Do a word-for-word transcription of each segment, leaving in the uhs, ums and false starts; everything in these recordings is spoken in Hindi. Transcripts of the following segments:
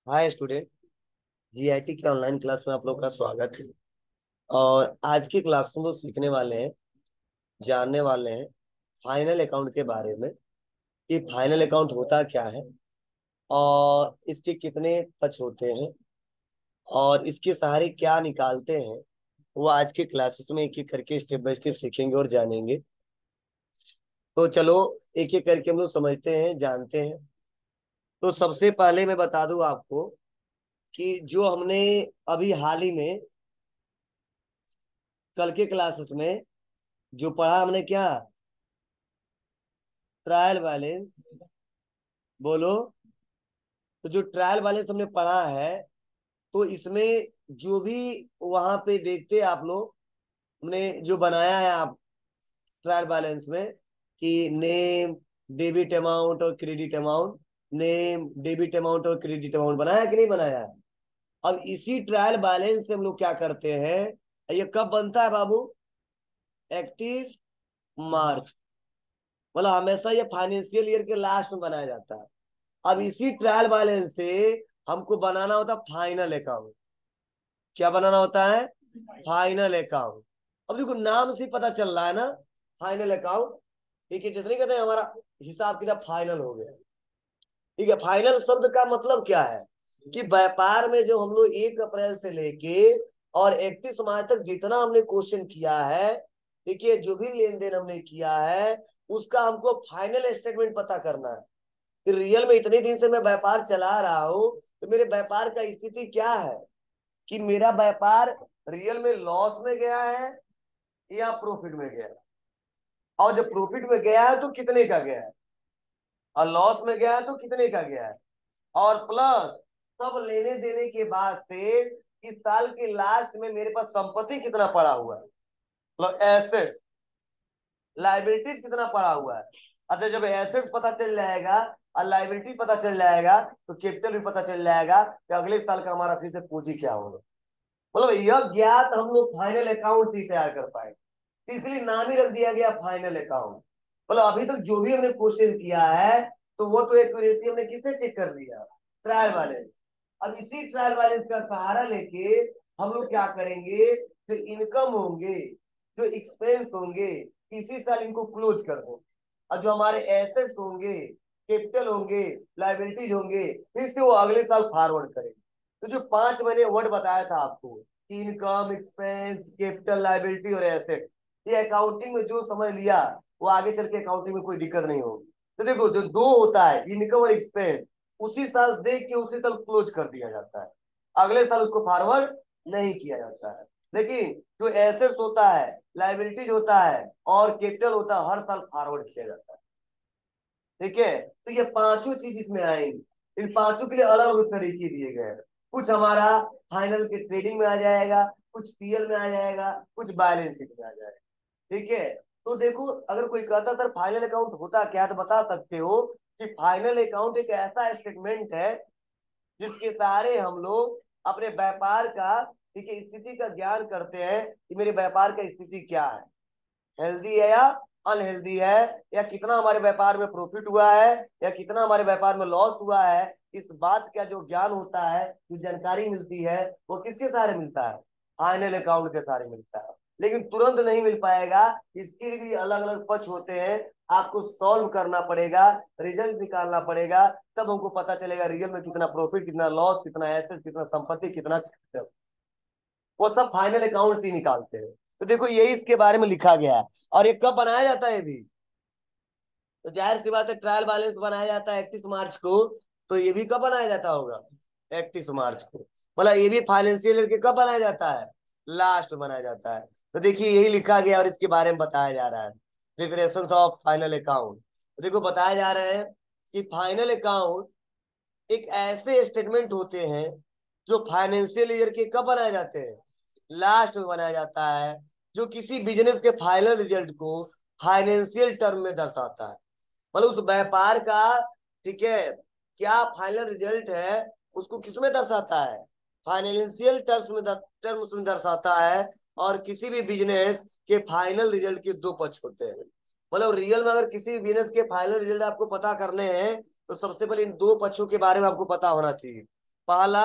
हाय स्टूडेंट। जीआईटी के ऑनलाइन क्लास में आप लोग का स्वागत है। और आज की क्लास में वो सीखने वाले हैं, जानने वाले हैं फाइनल अकाउंट के बारे में कि फाइनल अकाउंट होता क्या है और इसके कितने पक्ष होते हैं और इसके सहारे क्या निकालते हैं। वो आज के क्लासेस में एक एक करके स्टेप बाय स्टेप सीखेंगे और जानेंगे। तो चलो एक एक करके हम लोग समझते हैं, जानते हैं। तो सबसे पहले मैं बता दूं आपको कि जो हमने अभी हाल ही में कल के क्लासेस में जो पढ़ा हमने क्या, ट्रायल बैलेंस। बोलो। तो जो ट्रायल बैलेंस हमने पढ़ा है, तो इसमें जो भी वहां पे देखते हैं आप लोग, हमने जो बनाया है आप ट्रायल बैलेंस में कि नेम, डेबिट अमाउंट और credit amount, name debit amount और क्रेडिट अमाउंट बनाया कि नहीं बनाया है। अब इसी ट्रायल बैलेंस से हम लोग क्या करते हैं, ये कब बनता है बाबू? इकतीस मार्च। मतलब हमेशा ये फाइनेंशियल ईयर के लास्ट में बनाया जाता है। अब इसी ट्रायल बैलेंस से हमको बनाना होता है फाइनल अकाउंट। क्या बनाना होता है? Final account. अब देखो नाम से ही पता चल रहा है ना, फाइनल अकाउंट। ठीक है, जितने कहते हैं हमारा हिसाब किताब फाइनल हो गया। ठीक है, फाइनल शब्द का मतलब क्या है कि व्यापार में जो हम लोग एक अप्रैल से लेके और इकतीस मार्च तक जितना हमने क्वेश्चन किया है, ठीक है, जो भी लेन देन हमने किया है, उसका हमको फाइनल स्टेटमेंट पता करना है कि रियल में इतने दिन से मैं व्यापार चला रहा हूं, तो मेरे व्यापार का स्थिति क्या है, कि मेरा व्यापार रियल में लॉस में गया है या प्रॉफिट में गया है। और जब प्रॉफिट में गया है तो कितने का गया है, और लॉस में गया है तो कितने का गया है। और प्लस सब लेने देने के बाद से इस साल के लास्ट में मेरे पास संपत्ति कितना पड़ा हुआ है, मतलब एसेट, लाइबिलिटीज कितना पड़ा हुआ है। अच्छा, जब एसेट पता चल जाएगा और लाइबिलिटी पता चल जाएगा तो कैपिटल भी पता चल जाएगा कि अगले साल का हमारा फिर से पूंजी क्या होगा। मतलब यह ज्ञात हम लोग फाइनल अकाउंट ही तैयार कर पाए, तो इसलिए नाम ही रख दिया गया फाइनल अकाउंट। मतलब अभी तक जो भी हमने क्वेश्चन किया है, तो वो तो एक्यूरेसी हमने किससे चेक कर लिया? Trial balance. अब इसी ट्रायल बैलेंस का सहारा लेके हम लोग क्या करेंगे, जो इनकम होंगे, जो एक्सपेंस होंगे, इसी साल इनको क्लोज कर दो। और जो हमारे एसेट्स होंगे, कैपिटल होंगे, लाइबिलिटीज होंगे, फिर से वो अगले साल फॉरवर्ड करेंगे। तो जो पांच मैंने वर्ड बताया था आपको, इनकम, एक्सपेंस, कैपिटल, लाइबिलिटी और एसेट, ये अकाउंटिंग में जो समझ लिया वो आगे चल के अकाउंटिंग में कोई दिक्कत नहीं होगी। तो देखो, जो दो होता है इनकम और एक्सपेंस, उसी साल देख के उसी साल क्लोज कर दिया जाता है, अगले साल उसको फॉरवर्ड नहीं किया जाता है। लेकिन जो एसेट्स होता है, लाइबिलिटीज होता है और कैपिटल होता है, हर साल फॉरवर्ड किया जाता है। ठीक है, तो ये पांचों चीज इसमें आएंगी। इन पांचों के लिए अलग अलग तरीके दिए गए हैं। कुछ हमारा फाइनल के ट्रेडिंग में आ जाएगा, कुछ पीएल में आ जाएगा, कुछ बैलेंस शीट में आ जाएगा। ठीक है, तो देखो, अगर कोई कहता सर फाइनल अकाउंट होता क्या, तो बता सकते हो कि फाइनल अकाउंट एक ऐसा स्टेटमेंट है जिसके सहारे हम लोग अपने व्यापार का, ठीक है, स्थिति का ज्ञान करते हैं कि मेरे व्यापार का स्थिति क्या है, हेल्दी है या अनहेल्दी है, या कितना हमारे व्यापार में प्रॉफिट हुआ है या कितना हमारे व्यापार में लॉस हुआ है। इस बात का जो ज्ञान होता है, जो जानकारी मिलती है, वो किसके सहारे मिलता है? फाइनल अकाउंट के सहारे मिलता है। लेकिन तुरंत नहीं मिल पाएगा, इसके भी अलग अलग पक्ष होते हैं। आपको सॉल्व करना पड़ेगा, रिजल्ट निकालना पड़ेगा, तब हमको पता चलेगा रियल में कितना प्रॉफिट, कितना लॉस, कितना एसेट, कितना संपत्ति, कितना, वो सब फाइनल अकाउंट ही निकालते हैं। तो देखो यही इसके बारे में लिखा गया है। और ये कब बनाया जाता है भी, तो जाहिर सी बात है ट्रायल बैलेंस बनाया जाता है इकतीस मार्च को। तो ये भी कब बनाया जाता होगा? इकतीस मार्च को। मतलब ये भी फाइनेंशियल ईयर के कब बनाया जाता है? लास्ट बनाया जाता है। तो देखिए यही लिखा गया और इसके बारे में बताया जा रहा है, प्रिपरेशन ऑफ फाइनल अकाउंट। तो देखो बताया जा रहा है कि फाइनल अकाउंट एक ऐसे स्टेटमेंट होते हैं जो फाइनेंशियल ईयर के कब बनाए जाते हैं? लास्ट में बनाया जाता है, जो किसी बिजनेस के फाइनल रिजल्ट को फाइनेंशियल टर्म में दर्शाता है। मतलब उस व्यापार का, ठीक है, क्या फाइनल रिजल्ट है, उसको किसमें दर्शाता है? फाइनेंशियल टर्म्स में टर्म्स में दर्शाता है। और किसी भी बिजनेस के फाइनल रिजल्ट के दो पक्ष होते हैं। मतलब रियल में अगर किसी भी बिजनेस के फाइनल रिजल्ट आपको पता करने हैं, तो सबसे पहले इन दो पक्षों के बारे में आपको पता होना चाहिए। पहला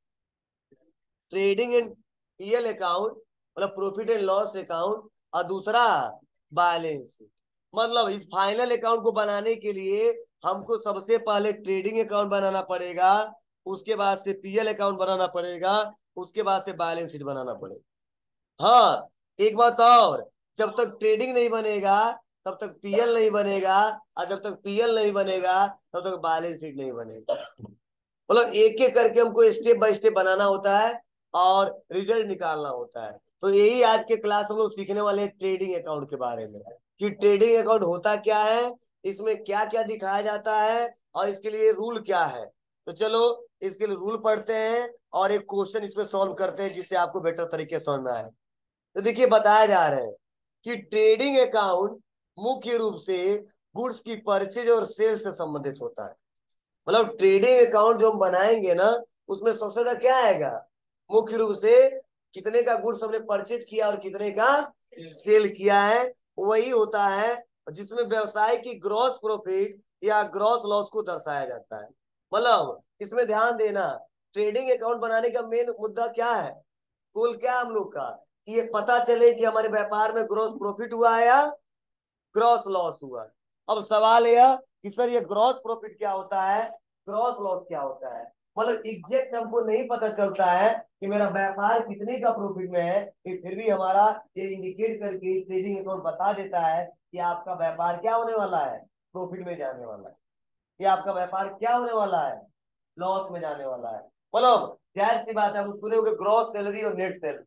ट्रेडिंग एंड पीएल अकाउंट, मतलब प्रॉफिट एंड लॉस अकाउंट, और दूसरा बैलेंस शीट। मतलब इस फाइनल अकाउंट को बनाने के लिए हमको सबसे पहले ट्रेडिंग अकाउंट बनाना पड़ेगा, उसके बाद से पीएल अकाउंट बनाना पड़ेगा, उसके बाद से बैलेंस शीट बनाना पड़ेगा। हाँ, एक बात और, जब तक ट्रेडिंग नहीं बनेगा तब तक पीएल नहीं बनेगा, और जब तक पीएल नहीं बनेगा तब तक बैलेंस शीट नहीं बनेगा। मतलब एक एक करके हमको स्टेप बाय स्टेप बनाना होता है और रिजल्ट निकालना होता है। तो यही आज के क्लास हम लोग सीखने वाले हैं ट्रेडिंग अकाउंट के बारे में, कि ट्रेडिंग अकाउंट होता क्या है, इसमें क्या क्या दिखाया जाता है, और इसके लिए रूल क्या है। तो चलो इसके लिए रूल पढ़ते हैं और एक क्वेश्चन इसमें सॉल्व करते हैं, जिससे आपको बेटर तरीके से समझ में आए। तो देखिए बताया जा रहा है कि ट्रेडिंग अकाउंट मुख्य रूप से गुड्स की परचेज और सेल से संबंधित होता है। मतलब ट्रेडिंग अकाउंट जो हम बनाएंगे ना, उसमें सबसे ज्यादा क्या आएगा, मुख्य रूप से कितने का गुड्स हमने परचेज किया और कितने का सेल किया है, वही होता है जिसमें व्यवसाय की ग्रॉस प्रॉफिट या ग्रॉस लॉस को दर्शाया जाता है। मतलब इसमें ध्यान देना, ट्रेडिंग अकाउंट बनाने का मेन मुद्दा क्या है, गोल क्या है हम लोग का, कि ये पता चले कि हमारे व्यापार में ग्रॉस प्रॉफिट हुआ है या ग्रॉस लॉस हुआ है। अब सवाल यह कि सर ये ग्रॉस प्रॉफिट क्या होता है, ग्रॉस लॉस क्या होता है। मतलब एग्जैक्ट हमको नहीं पता चलता है कि मेरा व्यापार कितने का प्रॉफिट में है, फिर भी हमारा ये इंडिकेट करके ट्रेडिंग अकाउंट बता देता है कि आपका व्यापार क्या होने वाला है, प्रॉफिट में जाने वाला है, कि आपका व्यापार क्या होने वाला है, लॉस में जाने वाला है। मतलब जाहिर सी बात है, हम सुने होंगे ग्रॉस सैलरी और नेट सैलरी,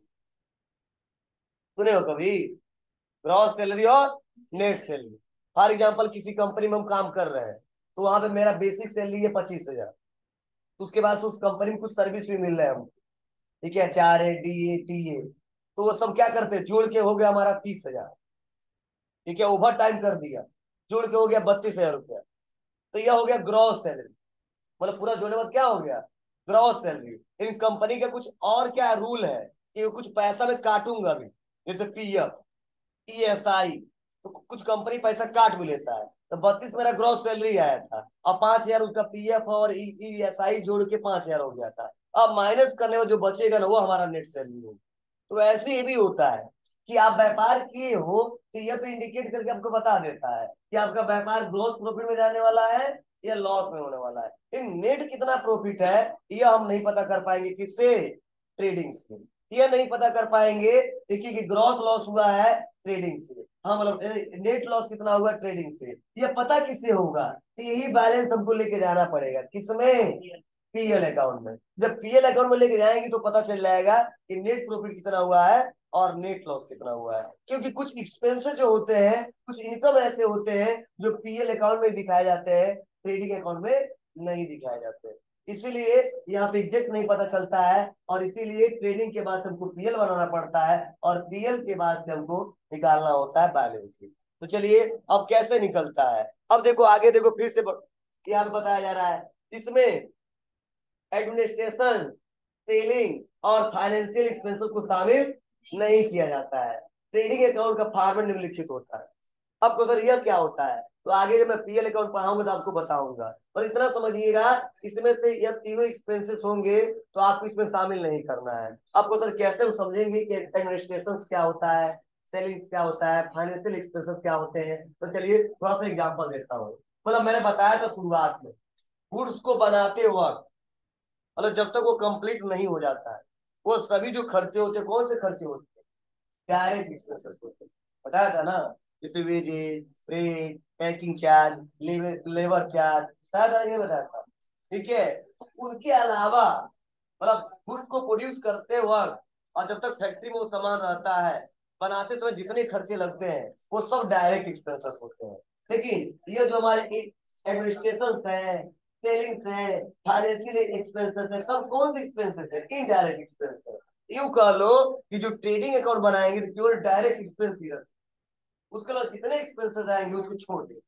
सुने हो कभी, ग्रॉस सैलरी और नेट सैलरी। फॉर एग्जाम्पल किसी कंपनी में हम काम कर रहे हैं, तो वहां पे मेरा बेसिक सैलरी है पच्चीस हजार, तो उसके बाद से उस कंपनी में कुछ सर्विस भी मिल रहा है हमको, ठीक है, चार है, डी ए, टी ए, तो वो सब क्या करते हैं, जोड़ के हो गया हमारा तीस हजार, ठीक है, ओवर टाइम कर दिया, जोड़ के हो गया बत्तीस हजार रुपया। तो यह हो गया ग्रॉस सैलरी। मतलब पूरा जोड़ने के बाद क्या हो गया, ग्रॉस सैलरी। इन कंपनी का कुछ और क्या रूल है कि वो कुछ पैसा मैं काटूंगा भी, जैसे पीएफ, ई एस आई, तो कुछ कंपनी पैसा काट भी लेता है। तो बत्तीस मेरा ग्रॉस सैलरी आया था, और पांच हजार उसका पीएफ और ई एस आई जोड़ के पांच हजार हो गया था। अब माइनस करने में जो बचेगा ना, वो हमारा नेट सैलरी होगा। तो ऐसे ही भी होता है कि आप व्यापार किए हो, तो यह तो इंडिकेट करके आपको बता देता है कि आपका व्यापार ग्रोस प्रॉफिट में जाने वाला है या लॉस में होने वाला है। इन नेट कितना प्रॉफिट है, यह हम नहीं पता कर पाएंगे, किससे, ट्रेडिंग से। यह नहीं पता कर पाएंगे देखिए कि ग्रॉस लॉस हुआ है ट्रेडिंग से, हाँ, मतलब नेट लॉस कितना हुआ ट्रेडिंग से, यह पता किससे होगा, तो यही बैलेंस हमको लेके जाना पड़ेगा, किसमें, पीएल अकाउंट में। जब पीएल अकाउंट में लेके जाएंगे तो पता चल जाएगा कि नेट प्रॉफिट कितना हुआ है और नेट लॉस कितना हुआ है। क्योंकि कुछ एक्सपेंसेस जो होते हैं, कुछ इनकम ऐसे होते हैं जो पीएल अकाउंट में दिखाए जाते हैं, ट्रेडिंग अकाउंट में नहीं दिखाए जाते, इसीलिए यहाँ पे एग्जैक्ट नहीं पता चलता है, और इसीलिए ट्रेडिंग के बाद से हमको पीएल बनाना पड़ता है, और पीएल के बाद से हमको निकालना होता है बैलेंस शीट। तो चलिए अब कैसे निकलता है, अब देखो आगे देखो, फिर से यहाँ पे बताया जा रहा है, इसमें एडमिनिस्ट्रेशन, सेलिंग और फाइनेंशियल एक्सपेंसेस को शामिल नहीं किया जाता है। ट्रेडिंग अकाउंट का फॉर्मेट निम्नलिखित होता है। आपको सर यह क्या होता है, तो आगे जब मैं पीएल अकाउंट पढ़ाऊंगा तो आपको बताऊंगा, और इतना समझिएगा, इसमें से यह तीनों एक्सपेंसेस होंगे तो आपको इसमें शामिल नहीं करना है। आपको सर कैसे हम समझेंगे कि एडमिनिस्ट्रेशन क्या होता है, सेलिंग क्या होता है, फाइनेंशियल एक्सपेंसेस क्या होते हैं। तो चलिए थोड़ा सा एग्जाम्पल देता हूँ। मतलब मैंने बताया था शुरुआत में, गुड्स को बनाते वक्त, मतलब जब तक वो कंप्लीट नहीं हो जाता है, वो सभी जो खर्चे होते हैं, कौन से खर्चे होते हैं, डायरेक्ट एक्सपेंसेस होते हैं, बताया था ना, जैसे wages, rate, packing charge, labour labour charge, बताया था, ये बताया था, ठीक है। तो उनके अलावा, मतलब गुड्स को प्रोड्यूस करते वक्त और जब तक फैक्ट्री में वो सामान रहता है, बनाते समय जितने खर्चे लगते हैं वो सब डायरेक्ट एक्सपेंसेस होते हैं। लेकिन ये जो हमारे एडमिनिस्ट्रेशन है, सेलिंग्स है, फाइनेंशियल एक्सपेंसेस है, सब कौन से एक्सपेंसेस है, इनडायरेक्ट एक्सपेंस है। यूं कह लो कि जो ट्रेडिंग अकाउंट बनाएंगे तो केवल डायरेक्ट एक्सपेंस ही रखें, उसके बाद कितने एक्सपेंसेस आएंगे उसको छोड़ दें,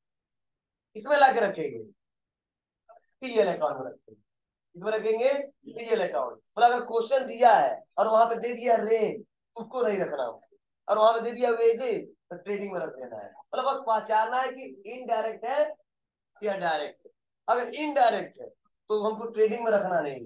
इसमें ला के रखेंगे, पीएल अकाउंट में रखेंगे, इसमें रखेंगे पीएल अकाउंट। मतलब अगर क्वेश्चन दिया है और वहां पे दे दिया रेट, उसको नहीं रखना, और वहां पे दे दिया वेजेज तो ट्रेडिंग में रख देना है। मतलब बस पहचानना है कि इनडायरेक्ट है या डायरेक्ट है। अगर इनडायरेक्ट है तो हमको ट्रेडिंग में रखना नहीं है,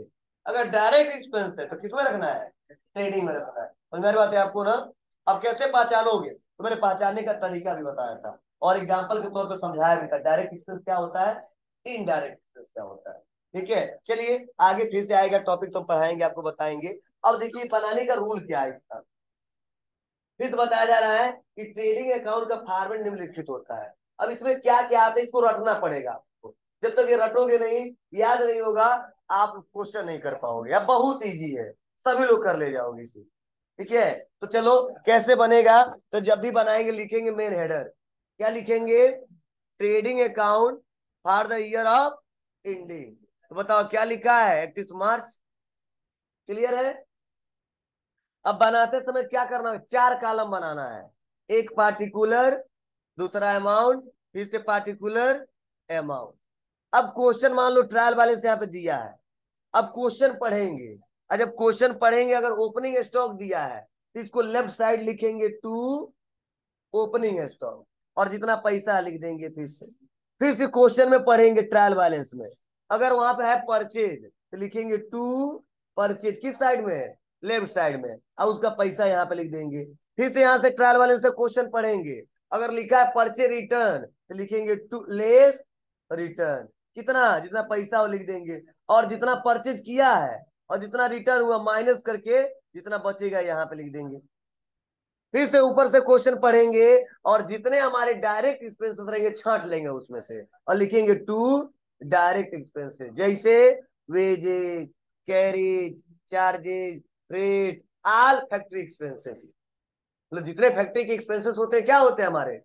अगर डायरेक्ट एक्सपेंस है तो किसमें रखना है, ट्रेडिंग में रखना है। और मेरी बात है आपको ना, अब कैसे पहचानोगे तो मैंने पहचानने का तरीका भी बताया था और एग्जाम्पल के तौर पर समझाया भी था, डायरेक्ट एक्सपेंस क्या होता है, इनडायरेक्ट एक्सपेंस क्या होता है। ठीक है, चलिए आगे फिर से आएगा टॉपिक, तो पढ़ाएंगे आपको बताएंगे। अब देखिए बनाने का रूल क्या है इसका, फिर से बताया जा रहा है कि ट्रेडिंग अकाउंट का फॉर्मेट निम्नलिखित होता है। अब इसमें क्या क्या आता है इसको रटना पड़ेगा आपको, जब तक ये रटोगे नहीं, याद नहीं होगा, आप क्वेश्चन नहीं कर पाओगे। अब बहुत इजी है, सभी लोग कर ले जाओगे इसे। ठीक है, तो चलो कैसे बनेगा, तो जब भी बनाएंगे लिखेंगे मेन हेडर, क्या लिखेंगे, trading account for the year of ending. तो बताओ क्या लिखा है, इकतीस मार्च। क्लियर है। अब बनाते समय क्या करना है, चार कॉलम बनाना है, एक पार्टिकुलर, दूसरा अमाउंट, फिर से पार्टिकुलर अमाउंट। अब क्वेश्चन मान लो ट्रायल बैलेंस यहाँ पे दिया है, अब क्वेश्चन पढ़ेंगे, और जब क्वेश्चन पढ़ेंगे अगर ओपनिंग स्टॉक दिया है तो इसको लेफ्ट साइड लिखेंगे टू ओपनिंग स्टॉक, और जितना पैसा लिख देंगे। फिर से फिर से क्वेश्चन में पढ़ेंगे ट्रायल बैलेंस में, अगर वहां पे है परचेज तो लिखेंगे टू परचेज, किस साइड में है, लेफ्ट साइड में, और उसका पैसा यहाँ पे लिख देंगे। फिर से यहाँ से ट्रायल बैलेंस से क्वेश्चन पढ़ेंगे, अगर लिखा है परचेज रिटर्न तो लिखेंगे टू लेस रिटर्न, कितना, जितना पैसा वो लिख देंगे, और जितना परचेज किया है और जितना रिटर्न हुआ माइनस करके जितना बचेगा यहाँ पे लिख देंगे। फिर से ऊपर से क्वेश्चन पढ़ेंगे और जितने हमारे डायरेक्ट एक्सपेंसेस रहेंगे छांट लेंगे उसमें से और लिखेंगे टू डायरेक्ट एक्सपेंसेस, जैसे wages, carriage, charges, freight, all factory expenses. मतलब जितने फैक्ट्री के एक्सपेंसेस होते हैं क्या होते हैं हमारे,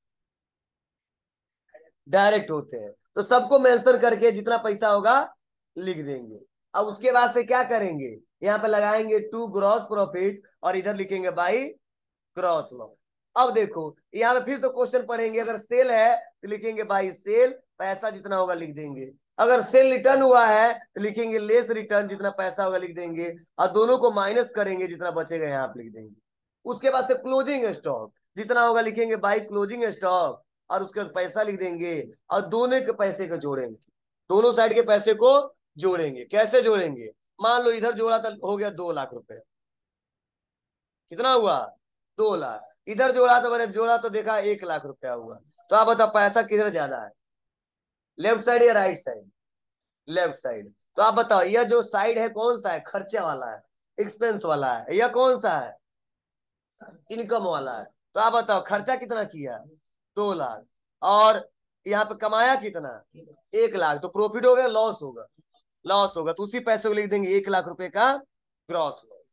डायरेक्ट होते हैं। तो सबको मेंशन करके जितना पैसा होगा लिख देंगे। अब उसके बाद से क्या करेंगे, यहाँ पे लगाएंगे टू ग्रॉस प्रॉफिट और इधर लिखेंगे बाई क्रॉस लॉ। अब देखो यहाँ पे फिर से क्वेश्चन पढ़ेंगे, अगर सेल है तो लिखेंगे बाई सेल, पैसा जितना होगा लिख देंगे। अगर सेल रिटर्न हुआ है तो लिखेंगे लेस रिटर्न, जितना पैसा होगा लिख देंगे, और दोनों को माइनस करेंगे, जितना बचेगा यहाँ पे लिख देंगे। उसके बाद से क्लोजिंग स्टॉक जितना होगा लिखेंगे बाई क्लोजिंग स्टॉक, और उसके बाद पैसा लिख देंगे, और दोनों के पैसे को जोड़ेंगे, दोनों साइड के पैसे को जोड़ेंगे। कैसे जोड़ेंगे, मान लो इधर जोड़ा तो हो गया दो लाख रुपए, कितना हुआ, दो लाख। इधर जोड़ा तो मैंने जोड़ा तो देखा एक लाख रुपया हुआ। तो आप बताओ पैसा किधर ज्यादा है, लेफ्ट साइड या राइट साइड, लेफ्ट साइड। तो आप बताओ यह जो साइड है कौन सा है, खर्चे वाला है, एक्सपेंस वाला है, या कौन सा है, इनकम वाला है। तो आप बताओ खर्चा कितना किया, दो लाख, और यहाँ पे कमाया कितना, एक लाख। तो प्रॉफिट होगा लॉस होगा, लॉस होगा, तो उसी पैसे को लिख देंगे एक लाख रुपए का ग्रॉस लॉस।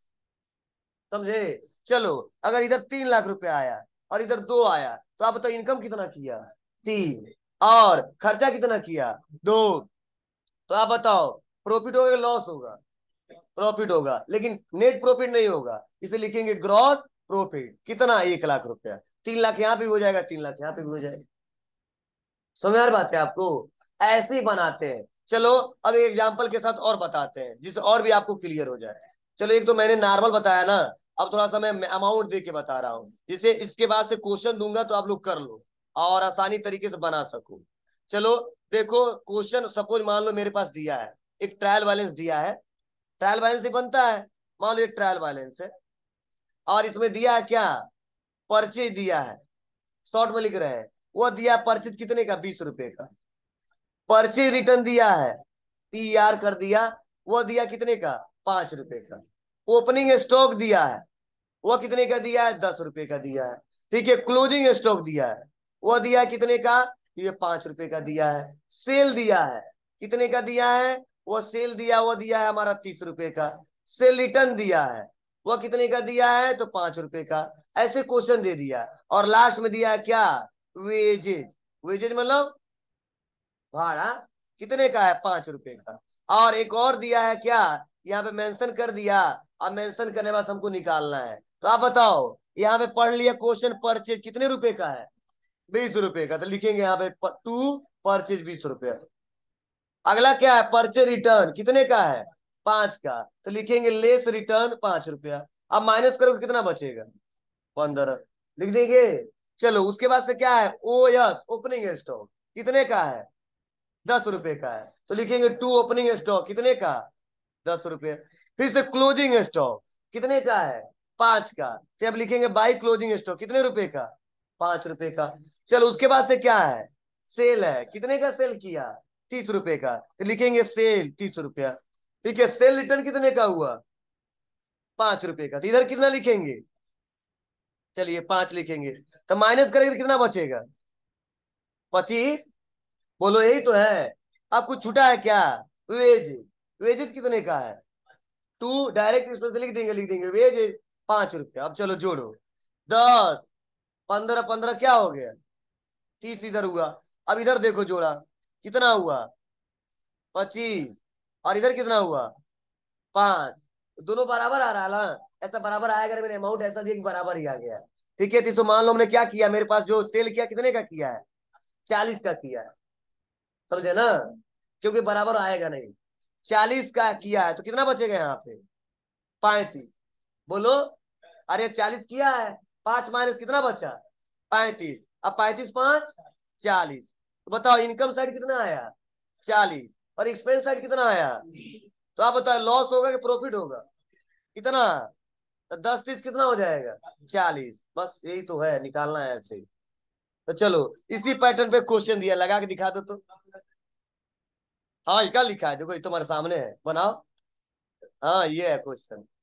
समझे। चलो अगर इधर तीन लाख रुपया आया और इधर दो आया, तो आप बताओ इनकम कितना किया, तीन, और खर्चा कितना किया, दो। तो आप बताओ प्रॉफिट होगा लॉस होगा, प्रॉफिट होगा, लेकिन नेट प्रॉफिट नहीं होगा, इसे लिखेंगे ग्रॉस प्रॉफिट। कितना, एक लाख रुपया। तीन लाख यहाँ पे भी हो जाएगा, तीन लाख यहाँ पे भी हो जाएगा। समझ आ रही बात है आपको, ऐसे ही बनाते हैं। चलो अब एक एग्जांपल के साथ और बताते हैं जिससे और भी आपको क्लियर हो जाए। चलो एक तो मैंने नॉर्मल बताया ना, अब थोड़ा सा मैं अमाउंट दे के बता रहा हूँ, जिससे इसके बाद से क्वेश्चन दूंगा तो आप लोग कर लो और आसानी तरीके से बना सको। चलो देखो क्वेश्चन सपोज मान लो मेरे पास दिया है, एक ट्रायल बैलेंस दिया है, ट्रायल बैलेंस ही बनता है, मान लो ये ट्रायल बैलेंस है, और इसमें दिया है क्या, परचेज दिया है, शॉर्ट में लिख रहे हैं, वो दिया परचेज कितने का, बीस रुपए का। परचेज रिटर्न दिया है, पी आर कर दिया, वो दिया कितने का, पांच रुपए का। ओपनिंग स्टॉक दिया है, वो कितने का दिया है, दस रुपए का दिया है। ठीक है, क्लोजिंग स्टॉक दिया है, वो दिया है कितने का, ये पांच रुपए का दिया है। सेल दिया है, कितने का दिया है, वो सेल दिया वो दिया है हमारा तीस रुपए का। सेल रिटर्न दिया है, वो कितने का दिया है, तो पांच रुपए का। ऐसे क्वेश्चन दे दिया, और लास्ट में दिया है क्या, वेजेज। वेजेज मतलब भाड़ा, कितने का है, पांच रुपए का। और एक और दिया है क्या, यहाँ पे मेंशन कर दिया, अब मेंशन करने बाद हमको निकालना है। तो आप बताओ यहाँ पे पढ़ लिया क्वेश्चन, परचेज कितने रुपए का है, बीस रुपए का, तो लिखेंगे यहाँ पे टू परचेज बीस रुपए। अगला क्या है, परचेज रिटर्न कितने का है, पांच का, तो लिखेंगे लेस रिटर्न पांच रुपया। अब माइनस करोगे कितना बचेगा, पंद्रह, लिख देंगे। चलो उसके बाद से क्या है, ओ यस ओपनिंग स्टॉक कितने का है, दस रुपए का है, तो लिखेंगे टू ओपनिंग स्टॉक कितने का, दस रुपये। फिर से क्लोजिंग स्टॉक कितने का है, पांच का, तो अब लिखेंगे बाई क्लोजिंग स्टॉक कितने रुपए का, पांच रुपए का। चलो उसके बाद से क्या है, सेल है, कितने का सेल किया, तीस रुपए का, तो लिखेंगे सेल तीस रुपया। ठीक है, सेल रिटर्न कितने का हुआ, पांच रुपए का, तो इधर कितना लिखेंगे, चलिए पांच लिखेंगे, तो माइनस करेंगे तो कितना बचेगा, पच्चीस। बोलो यही तो है। अब कुछ छूटा है क्या, वेज, वेजेज कितने का है, टू, डायरेक्ट इसमें से लिख देंगे, लिख देंगे वेज पांच रुपया। अब चलो जोड़ो, दस, पंद्रह, पंद्रह क्या हो गया, तीस इधर हुआ। अब इधर देखो जोड़ा कितना हुआ, पच्चीस, और इधर कितना हुआ, पांच। दोनों बराबर आ रहा है ना, ऐसा बराबर आएगा ना, मैंने अमाउंट ऐसा दिया कि बराबर ही आ गया। ठीक है, तो मान लो हमने क्या किया, मेरे पास जो सेल किया कितने का किया है, चालीस का किया है, समझे ना, क्योंकि बराबर आएगा नहीं। चालीस का किया है तो कितना बचेगा यहाँ पे, पैंतीस। बोलो, अरे चालीस किया है, पांच माइनस कितना बचा, पैंतीस। अब पैंतीस पांच चालीस, तो बताओ इनकम साइड कितना आया, चालीस, और एक्सपेंस साइड कितना आया, तो आप बताओ लॉस होगा कि प्रॉफिट होगा, कितना, तो दस तीस कितना हो जाएगा, चालीस। बस यही तो है, निकालना है ऐसे ही। तो चलो इसी पैटर्न पे क्वेश्चन दिया, लगा के दिखा दो तो। हाँ, क्या लिखा है देखो, ये तुम्हारे सामने है, बनाओ। हाँ ये है क्वेश्चन।